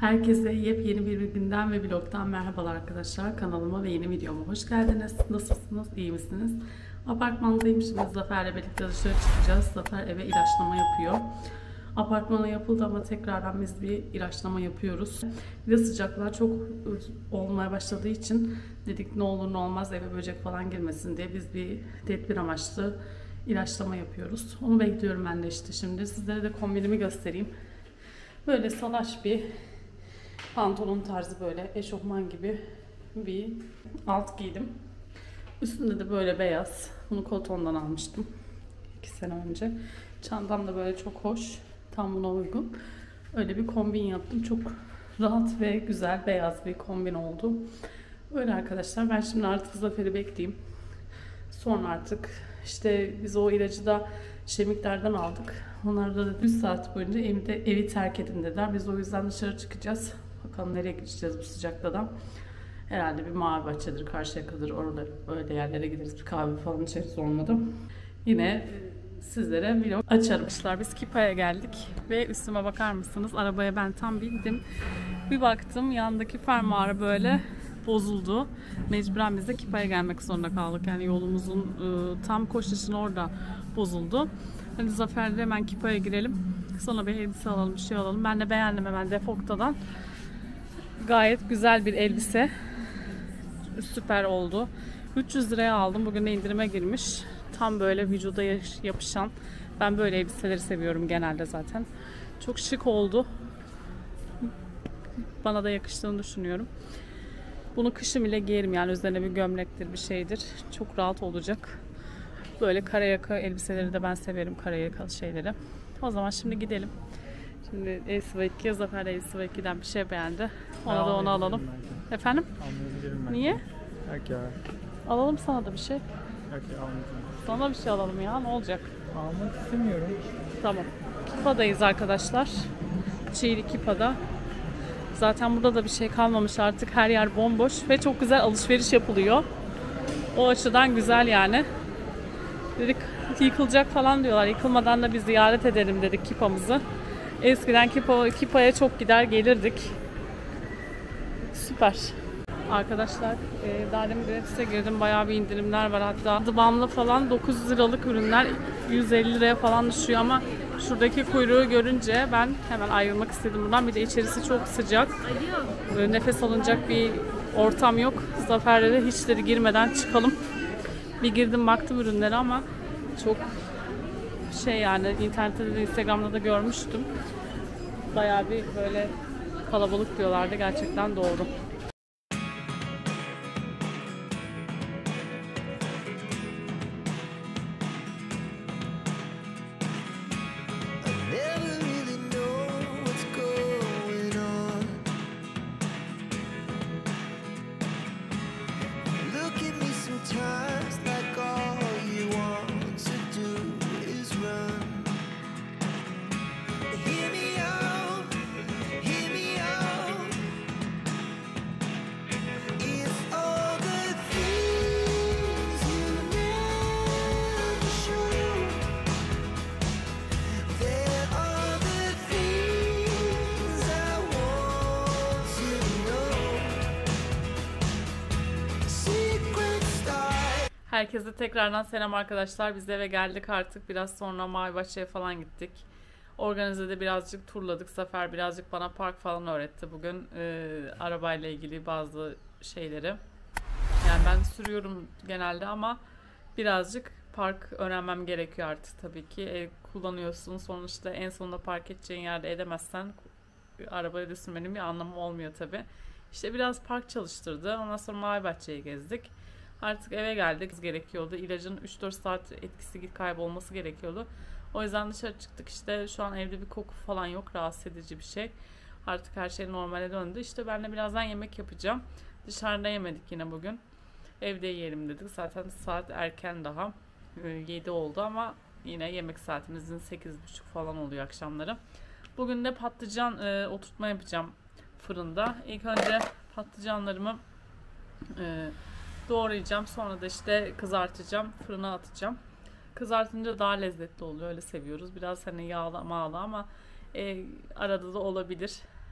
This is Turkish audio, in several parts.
Herkese yepyeni bir günden ve vlogtan merhabalar arkadaşlar. Kanalıma ve yeni videoma hoş geldiniz. Nasılsınız? İyi misiniz? Apartmandayım. Şimdi Zafer'le birlikte dışarı çıkacağız. Zafer eve ilaçlama yapıyor. Apartmana yapıldı ama tekrardan biz bir ilaçlama yapıyoruz. Bir de sıcaklar çok olmaya başladığı için dedik ne olur ne olmaz eve böcek falan girmesin diye biz bir tedbir amaçlı ilaçlama yapıyoruz. Onu bekliyorum ben de işte şimdi. Sizlere de kombinimi göstereyim. Böyle salaş bir pantolon tarzı, böyle eşofman gibi bir alt giydim. Üstünde de böyle beyaz. Bunu Koton'dan almıştım 2 sene önce. Çantam da böyle çok hoş. Tam buna uygun. Öyle bir kombin yaptım. Çok rahat ve güzel beyaz bir kombin oldu. Öyle arkadaşlar. Ben şimdi artık Zafer'i bekleyeyim. Sonra artık işte biz o ilacı da Şemikler'den aldık. Onlar da 100 saat boyunca evi terk edin dediler. Biz o yüzden dışarı çıkacağız. Bakalım nereye gideceğiz bu sıcakta da. Herhalde bir Mavi Karşıyaka'dır. Orada öyle yerlere gideriz. Bir kahve falan içeriz olmadı. Yine sizlere vlog açarım. Biz Kipa'ya geldik ve üstüme bakar mısınız? Arabaya ben tam bindim. Bir baktım yandaki fermuarı böyle bozuldu. Mecburen biz de Kipa'ya gelmek zorunda kaldık. Yani yolumuzun tam koşuşun orada bozuldu. Hadi Zafer'le hemen Kipa'ya girelim. Sonra bir elbise alalım, bir şey alalım. Ben de beğendim hemen Defokta'dan. Gayet güzel bir elbise. Süper oldu. 300 liraya aldım. Bugün de indirime girmiş. Tam böyle vücuda yapışan. Ben böyle elbiseleri seviyorum genelde zaten. Çok şık oldu. Bana da yakıştığını düşünüyorum. Bunu kışım ile giyerim, yani üzerine bir gömlektir, bir şeydir. Çok rahat olacak. Böyle kara yaka elbiseleri de ben severim, kara yakalı şeyleri. O zaman şimdi gidelim. Şimdi Elsiva2, Zafer Elsiva2'den bir şey beğendi. Ona da onu alalım. Efendim? Almayabilirim ben. Niye? Yok ya. Alalım sana da bir şey. Yok ya, almayacağım. Sana bir şey alalım ya, ne olacak? Almak istemiyorum. Tamam. Kipa'dayız arkadaşlar. Çiğli Kipa'da. Zaten burada da bir şey kalmamış artık. Her yer bomboş ve çok güzel alışveriş yapılıyor. O açıdan güzel yani. Dedik yıkılacak falan diyorlar. Yıkılmadan da bir ziyaret edelim dedik Kipa'mızı. Eskiden Kipa'ya çok gider gelirdik. Süper. Arkadaşlar daha demin gratis'e girdim. Bayağı bir indirimler var. Hatta dıbamlı falan 900 liralık ürünler 150 liraya falan düşüyor ama şuradaki kuyruğu görünce ben hemen ayrılmak istedim buradan. Bir de içerisi çok sıcak. Böyle nefes alınacak bir ortam yok. Zafer'le de hiçleri girmeden çıkalım. Bir girdim baktım ürünlere ama çok yani internette de Instagram'da da görmüştüm. Bayağı bir böyle kalabalık diyorlardı. Gerçekten doğru. Herkese tekrardan selam arkadaşlar. Biz eve geldik artık. Biraz sonra Mavi Bahçe'ye falan gittik. Organize'de birazcık turladık. Zafer birazcık bana park falan öğretti bugün. Arabayla ilgili bazı şeyleri. Yani ben sürüyorum genelde ama birazcık park öğrenmem gerekiyor artık tabii ki. Kullanıyorsun. Sonuçta en sonunda park edeceğin yerde edemezsen arabayı da sürmenin bir anlamı olmuyor tabii. İşte biraz park çalıştırdı. Ondan sonra Mavi Bahçe'ye gezdik. Artık eve geldik. Gerekiyordu. İlacın 3-4 saat etkisi kaybolması gerekiyordu. O yüzden dışarı çıktık. İşte şu an evde bir koku falan yok. Rahatsız edici bir şey. Artık her şey normale döndü. İşte ben de birazdan yemek yapacağım. Dışarıda yemedik yine bugün. Evde yiyelim dedik. Zaten saat erken daha. 7 oldu ama yine yemek saatimizin 8.30 falan oluyor akşamları. Bugün de patlıcan oturtma yapacağım fırında. İlk önce patlıcanlarımı doğrayacağım. Sonra da işte kızartacağım. Fırına atacağım. Kızartınca daha lezzetli oluyor. Öyle seviyoruz. Biraz hani yağlı mağlı ama arada da olabilir.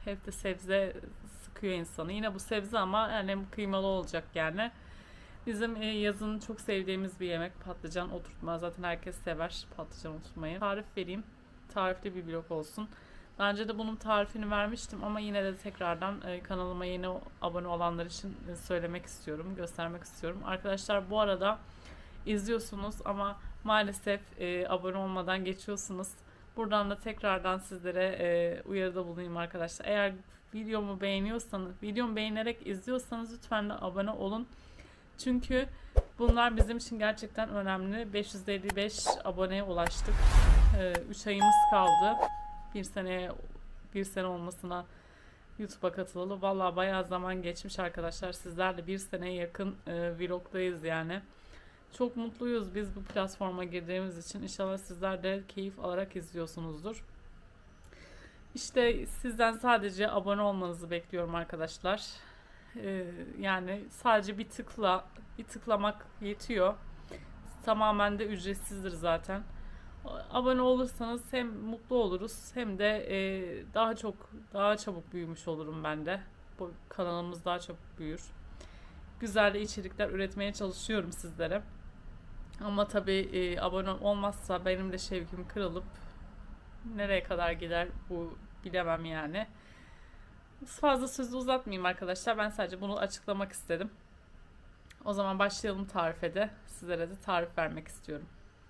Hep de sebze sıkıyor insanı. Yine bu sebze ama yani kıymalı olacak yani. Bizim yazın çok sevdiğimiz bir yemek patlıcan oturtma. Zaten herkes sever patlıcan oturtmayı. Tarif vereyim. Tarifli bir vlog olsun. Daha önce de bunun tarifini vermiştim ama yine de tekrardan kanalıma yeni abone olanlar için söylemek istiyorum, göstermek istiyorum. Arkadaşlar bu arada izliyorsunuz ama maalesef abone olmadan geçiyorsunuz. Buradan da tekrardan sizlere uyarıda bulunayım arkadaşlar. Eğer videomu beğeniyorsanız, videomu beğenerek izliyorsanız lütfen de abone olun. Çünkü bunlar bizim için gerçekten önemli. 555 aboneye ulaştık. 3 ayımız kaldı. Bir sene olmasına YouTube'a katılalı. Vallahi bayağı zaman geçmiş arkadaşlar. Sizlerle bir seneye yakın vlogdayız yani. Çok mutluyuz biz bu platforma girdiğimiz için. İnşallah sizler de keyif alarak izliyorsunuzdur. İşte sizden sadece abone olmanızı bekliyorum arkadaşlar. Yani sadece bir tıklamak yetiyor. Tamamen de ücretsizdir zaten. Abone olursanız hem mutlu oluruz hem de daha çabuk büyümüş olurum ben de. Bu kanalımız daha çabuk büyür. Güzel içerikler üretmeye çalışıyorum sizlere. Ama tabii abone olmazsa benim de şevkim kırılıp nereye kadar gider bu bilemem yani. Fazla sözü uzatmayayım arkadaşlar. Ben sadece bunu açıklamak istedim. O zaman başlayalım tarife de. Sizlere de tarif vermek istiyorum.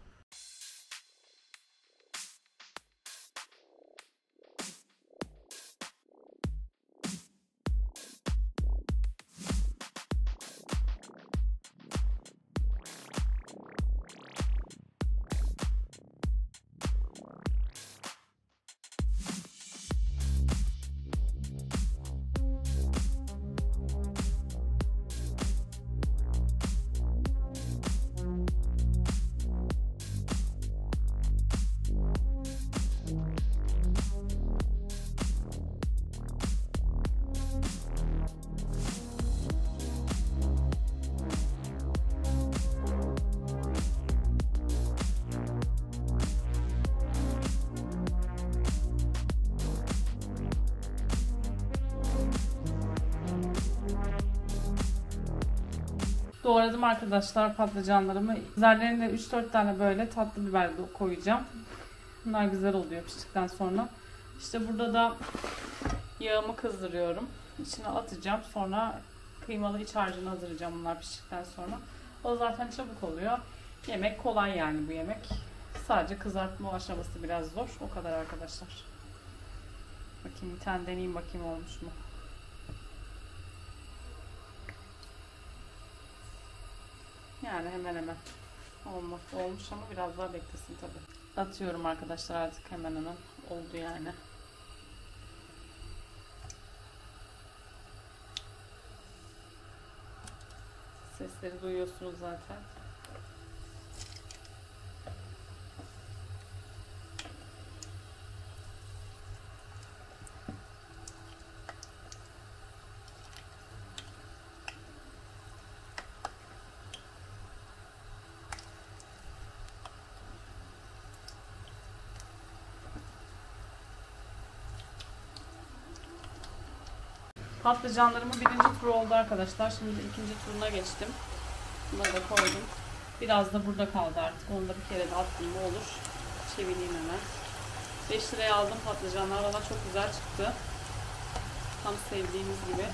Doğradım arkadaşlar patlıcanlarımı. Üzerlerine 3-4 tane böyle tatlı biber koyacağım. Bunlar güzel oluyor piştikten sonra. İşte burada da yağımı kızdırıyorum. İçine atacağım. Sonra kıymalı iç harcını hazırlayacağım bunlar piştikten sonra. O zaten çabuk oluyor. Yemek kolay yani bu yemek. Sadece kızartma aşaması biraz zor. O kadar arkadaşlar. Bakayım bir tane deneyeyim bakayım olmuş mu? Yani hemen hemen olmuş ama biraz daha beklesin tabii. Atıyorum arkadaşlar artık hemen hemen oldu yani. Sesleri duyuyorsunuz zaten. Patlıcanlarımın birinci turu oldu arkadaşlar. Şimdi ikinci turuna geçtim. Bunları da koydum. Biraz da burada kaldı artık. Onu da bir kere de attım mı olur. Çevireyim hemen. 5 liraya aldım patlıcanlar. Valla çok güzel çıktı. Tam sevdiğimiz gibi.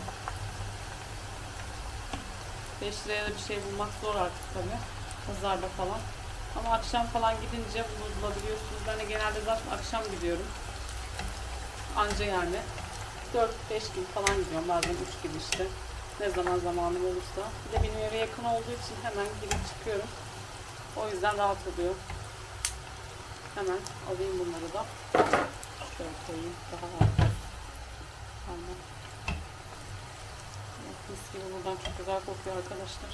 5 liraya da bir şey bulmak zor artık tabi. Pazarda falan. Ama akşam falan gidince bunu bulabiliyorsunuz. Ben de genelde zaten akşam gidiyorum. Anca yani. 4-5 gün falan gidiyorum. Bazen 3 gibi işte. Ne zaman zamanım olursa. Bir de benim eve yakın olduğu için hemen girip çıkıyorum. O yüzden rahat oluyor. Hemen alayım bunları da. Şöyle koyayım. Daha rahat. Tamam. Mis gibi buradan çok güzel kokuyor arkadaşlar.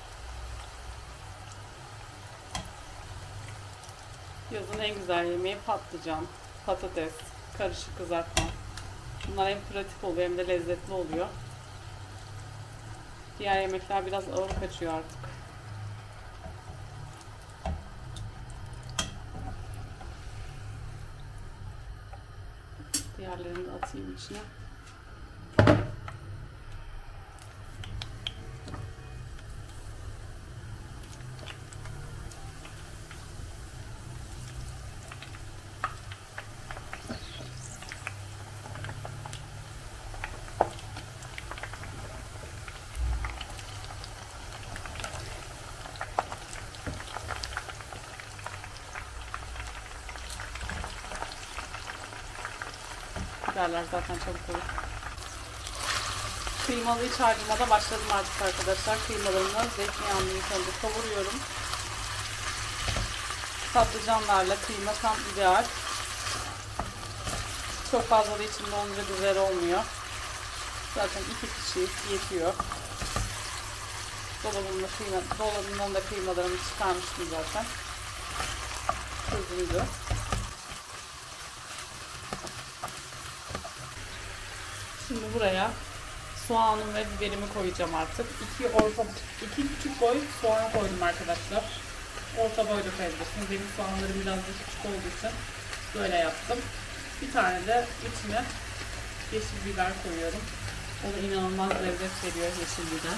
Yazın en güzel yemeği patlıcan, patates, karışık kızartma. Bunlar hem pratik oluyor hem de lezzetli oluyor. Diğer yemekler biraz ağır kaçıyor artık. Diğerlerini de atayım içine. derler zaten, çabuk olur. Kıymalı iç harcıma da başladım artık arkadaşlar. Kıymalarını zeytinyağını ilk önce kavuruyorum. Patlıcanlarla kıyma tam ideal. Çok fazla da içinde olunca güzel olmuyor. Zaten 2 kişi yetiyor. Dolabımdan da kıymalarımı çıkarmıştım zaten. Çözüldü. Şimdi buraya soğanım ve biberimi koyacağım artık. 2 küçük boy soğan koydum arkadaşlar. Orta boyda koyabilirsiniz. Benim soğanlarım biraz da küçük olduğu için böyle yaptım. Bir tane de içine yeşil biber koyuyorum. O da inanılmaz lezzet veriyor, yeşil biber.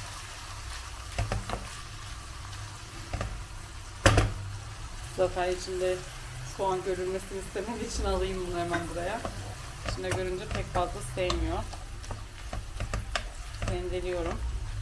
Zafer içinde soğan görülmesini istemem için alayım bunu hemen buraya. İçinde görünce pek fazla sevmiyor. Rendeliyorum.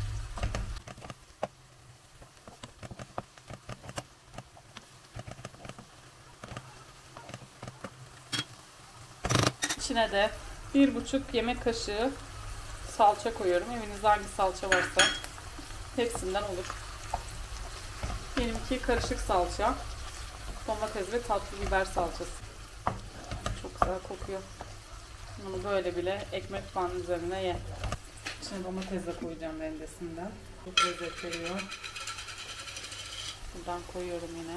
İçine de 1,5 yemek kaşığı salça koyuyorum. Evinizde hangi salça varsa hepsinden olur. Benimki karışık salça. Domates ve tatlı biber salçası. Çok güzel kokuyor. Bunu böyle bile ekmek falan üzerine ye. İçine domates de koyacağım rendesinden. Çok lezzet veriyor. Buradan koyuyorum yine.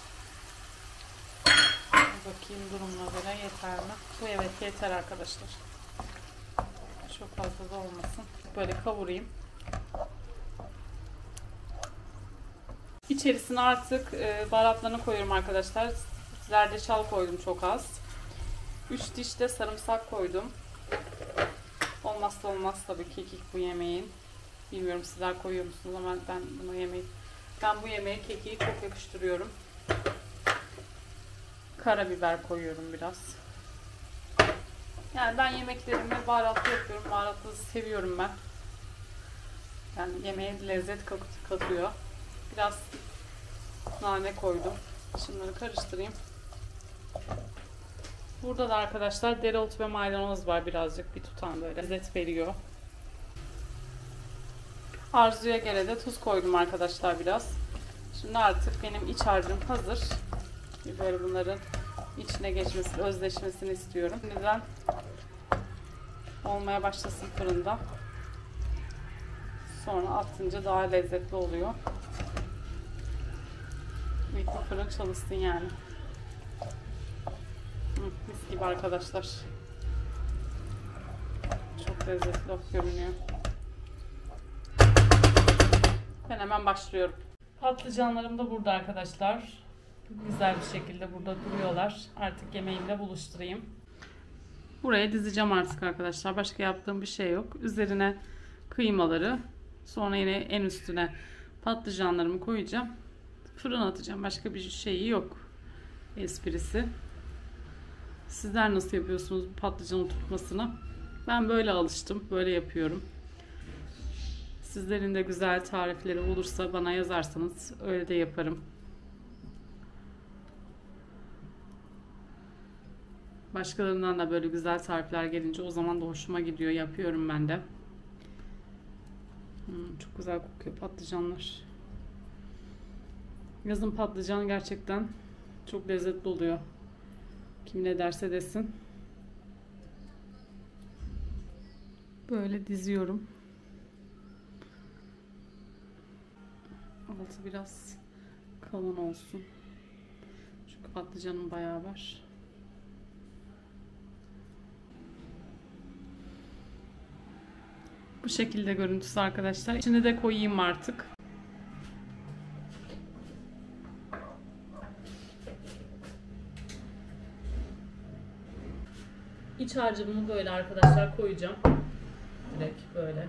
Bakayım durumuna göre yeter mi? Bu evet yeter arkadaşlar. Çok fazla da olmasın. Böyle kavurayım. İçerisine artık baharatlarını koyuyorum arkadaşlar. Zerdeçal koydum çok az. 3 diş de sarımsak koydum. Olmazsa olmaz tabii kekik bu yemeğin. Bilmiyorum sizler koyuyor musunuz ama ben bu yemeğe kekiği çok yakıştırıyorum. Karabiber koyuyorum biraz. Yani ben yemeklerimi baharatlı yapıyorum. Baharatlı seviyorum ben. Yani yemeğe lezzet katıyor. Biraz nane koydum. Şunları karıştırayım. Burada da arkadaşlar dereotu ve maydanoz var birazcık. Bir tutam böyle lezzet veriyor. Arzuya göre de tuz koydum arkadaşlar biraz. Şimdi artık benim iç harcım hazır. Böyle bunların içine geçmesi, özleşmesini istiyorum. Şimdiden olmaya başlasın fırında. Sonra atınca daha lezzetli oluyor. İlk fırın çalışsın yani. Mis gibi arkadaşlar. Çok lezzetli görünüyor. Ben hemen başlıyorum. Patlıcanlarım da burada arkadaşlar. Güzel bir şekilde burada duruyorlar. Artık yemeğimle buluşturayım. Buraya dizeceğim artık arkadaşlar. Başka yaptığım bir şey yok. Üzerine kıymaları, sonra yine en üstüne patlıcanlarımı koyacağım. Fırına atacağım. Başka bir şeyi yok. Esprisi. Sizler nasıl yapıyorsunuz bu patlıcanın tutmasını? Ben böyle alıştım. Böyle yapıyorum. Sizlerin de güzel tarifleri olursa bana yazarsanız öyle de yaparım. Başkalarından da böyle güzel tarifler gelince o zaman da hoşuma gidiyor. Yapıyorum ben de. Çok güzel kokuyor patlıcanlar. Yazın patlıcan gerçekten çok lezzetli oluyor. Kim ne derse desin. Böyle diziyorum. Altı biraz kalın olsun. Çünkü patlıcanım bayağı var. Bu şekilde görüntüsü arkadaşlar. İçine de koyayım artık. İç harcımı böyle arkadaşlar koyacağım. Direkt böyle.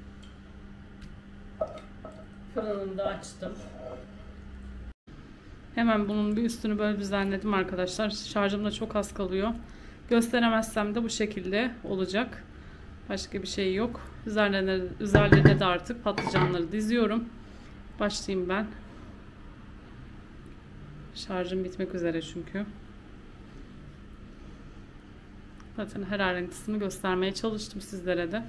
Fırınını da açtım. Hemen bunun bir üstünü böyle düzenledim arkadaşlar. Şarjım da çok az kalıyor. Gösteremezsem de bu şekilde olacak. Başka bir şey yok. Üzerlerine de artık patlıcanları diziyorum. Başlayayım ben. Şarjım bitmek üzere çünkü. Zaten her ayrıntısını göstermeye çalıştım sizlere de.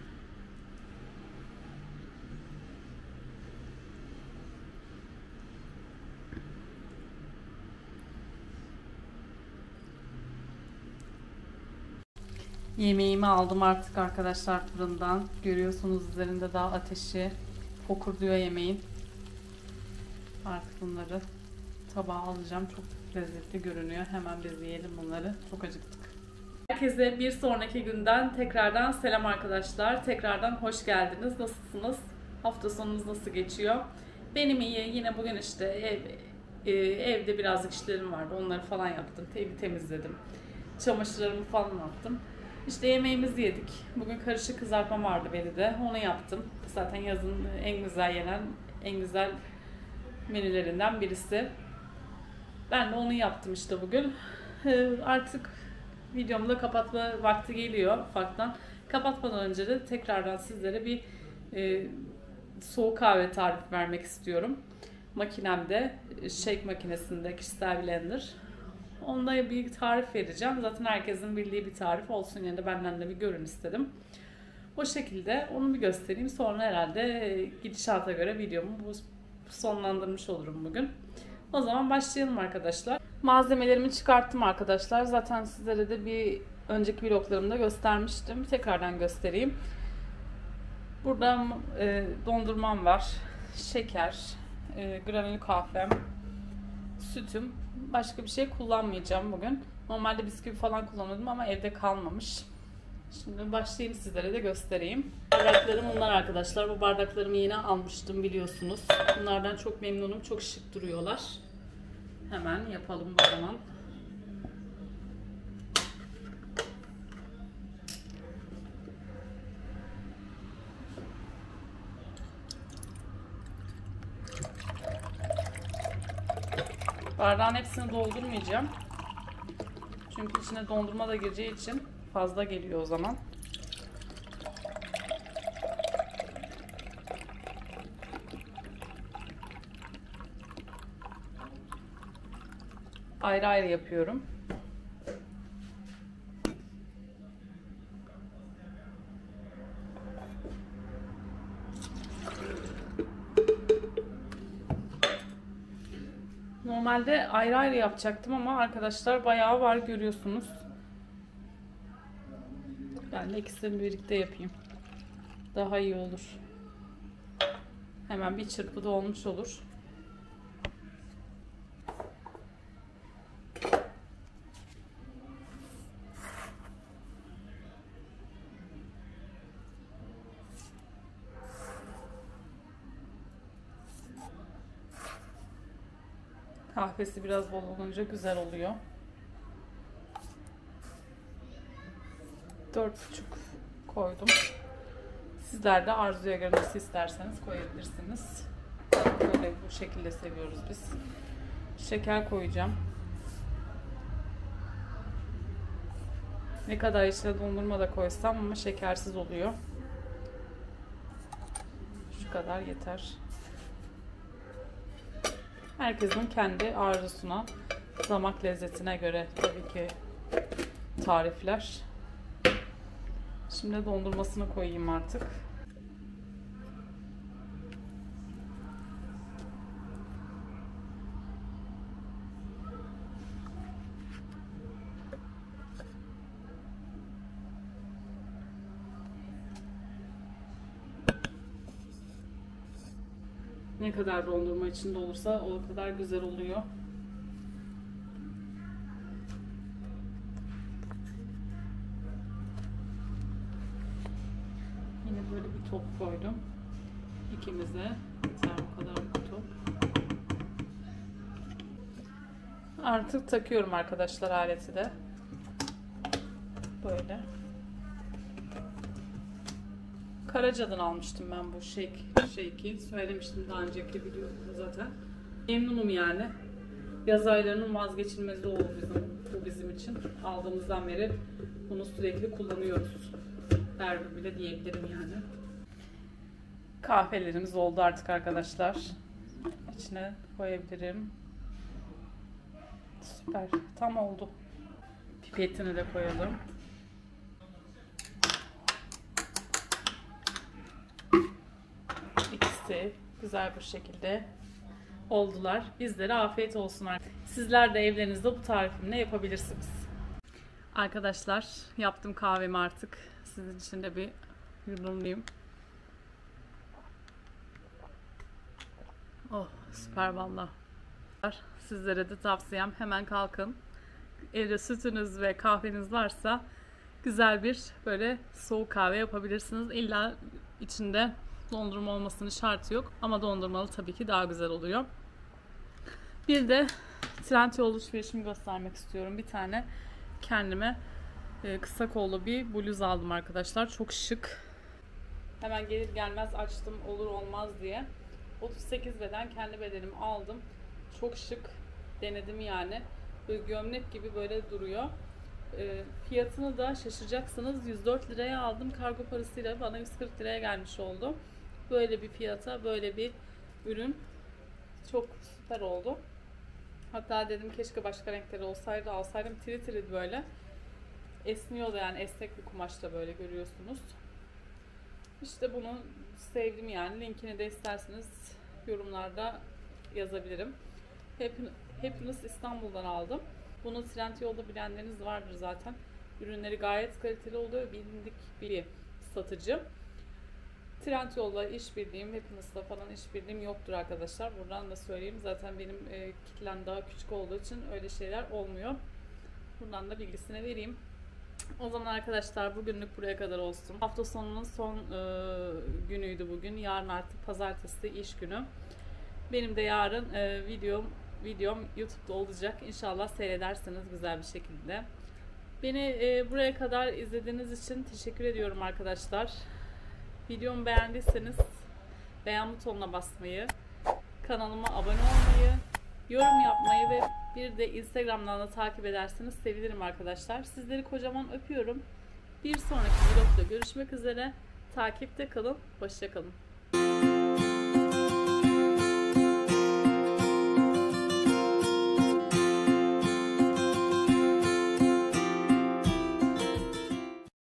Yemeğimi aldım artık arkadaşlar fırından. Görüyorsunuz üzerinde daha ateşi fokurduyor yemeğin. Artık bunları tabağa alacağım. Çok lezzetli görünüyor. Hemen biz yiyelim bunları. Çok acıktık. Herkese bir sonraki günden tekrardan selam arkadaşlar. Tekrardan hoş geldiniz. Nasılsınız? Hafta sonunuz nasıl geçiyor? Benim iyi. Yine bugün işte evde birazcık işlerim vardı. Onları falan yaptım. Evi temizledim. Çamaşırlarımı falan attım. İşte yemeğimizi yedik. Bugün karışık kızartma vardı beni de. Onu yaptım. Zaten yazın en güzel yenen, en güzel menülerinden birisi. Ben de onu yaptım işte bugün. Artık videomu da kapatma vakti geliyor ufaktan. Kapatmadan önce de tekrardan sizlere bir soğuk kahve tarifi vermek istiyorum. Makinemde, shake makinesinde kişisel blender. Onda bir tarif vereceğim. Zaten herkesin bildiği bir tarif olsun, yine de benden de bir görün istedim. O şekilde onu bir göstereyim. Sonra herhalde gidişata göre videomu sonlandırmış olurum bugün. O zaman başlayalım arkadaşlar. Malzemelerimi çıkarttım arkadaşlar. Zaten sizlere de bir önceki vloglarımda göstermiştim. Tekrardan göstereyim. Burada dondurmam var. Şeker, granül kahvem, sütüm. Başka bir şey kullanmayacağım bugün. Normalde bisküvi falan kullanıyordum ama evde kalmamış. Şimdi başlayayım, sizlere de göstereyim. Bardaklarım bunlar arkadaşlar. Bu bardaklarımı yeni almıştım biliyorsunuz. Bunlardan çok memnunum. Çok şık duruyorlar. Hemen yapalım o zaman. Bardağın hepsini doldurmayacağım. Çünkü içine dondurma da gireceği için fazla geliyor o zaman. Ayrı ayrı yapıyorum. Normalde ayrı ayrı yapacaktım ama arkadaşlar bayağı var, görüyorsunuz. Ben de ikisini birlikte yapayım. Daha iyi olur. Hemen bir çırpıda olmuş olur. Kahvesi biraz bol olunca güzel oluyor. 4,5 koydum. Sizler de arzuya göre nasıl isterseniz koyabilirsiniz. Böyle bu şekilde seviyoruz biz. Şeker koyacağım. Ne kadar içine dondurma da koysam ama şekersiz oluyor. Şu kadar yeter. Herkesin kendi arzusuna, damak lezzetine göre tabii ki tarifler. Şimdi dondurmasını koyayım artık. Ne kadar dondurma içinde olursa o kadar güzel oluyor. Yine böyle bir top koydum. İkimize yeter bu kadar bir top. Artık takıyorum arkadaşlar aleti de. Böyle. Karaca'dan almıştım ben bu shake'i. Söylemiştim daha önceki videoda zaten. Memnunum yani. Yaz aylarının vazgeçilmezi oldu bu bizim için. Aldığımızdan beri bunu sürekli kullanıyoruz. Her bile diyebilirim yani. Kahvelerimiz oldu artık arkadaşlar. İçine koyabilirim. Süper. Tam oldu. Pipetini de koyalım. İkisi güzel bir şekilde oldular. Bizlere afiyet olsun. Sizler de evlerinizde bu tarifimle yapabilirsiniz. Arkadaşlar yaptım kahvemi artık. Sizin için de bir yudumlayayım. Oh süper valla. Sizlere de tavsiyem hemen kalkın. Evde sütünüz ve kahveniz varsa güzel bir böyle soğuk kahve yapabilirsiniz. İlla içinde dondurma olmasının şartı yok. Ama dondurmalı tabii ki daha güzel oluyor. Bir de Trendyol alışverişimi göstermek istiyorum. Bir tane kendime kısa kollu bir bluz aldım arkadaşlar. Çok şık. Hemen gelir gelmez açtım olur olmaz diye. 38 beden kendi bedenimi aldım. Çok şık. Denedim yani. Böyle gömlek gibi böyle duruyor. Fiyatını da şaşıracaksınız. 104 liraya aldım. Kargo parasıyla bana 140 liraya gelmiş oldu. Böyle bir fiyata böyle bir ürün. Çok süper oldu. Hatta dedim keşke başka renkleri olsaydı alsaydım. Tiri tiri böyle. Esniyor da yani esnek bir kumaşta böyle görüyorsunuz. İşte bunu sevdim yani. Linkini de isterseniz yorumlarda yazabilirim. Happiness İstanbul'dan aldım. Bunu Trendyol'da bilenleriniz vardır zaten. Ürünleri gayet kaliteli oluyor. Bilindik bir satıcı. Trendyol'la işbirliğim, Happiness'la falan işbirliğim yoktur arkadaşlar. Buradan da söyleyeyim. Zaten benim kitlem daha küçük olduğu için öyle şeyler olmuyor. Buradan da bilgisini vereyim. O zaman arkadaşlar bugünlük buraya kadar olsun. Hafta sonunun son günüydü bugün. Yarın artık pazartesi iş günü. Benim de yarın videom YouTube'da olacak. İnşallah seyredersiniz güzel bir şekilde. Beni buraya kadar izlediğiniz için teşekkür ediyorum arkadaşlar. Videomu beğendiyseniz beğen butonuna basmayı, kanalıma abone olmayı, yorum yapmayı ve bir de Instagram'dan da takip ederseniz sevinirim arkadaşlar. Sizleri kocaman öpüyorum. Bir sonraki vlogda görüşmek üzere. Takipte kalın. Hoşça kalın.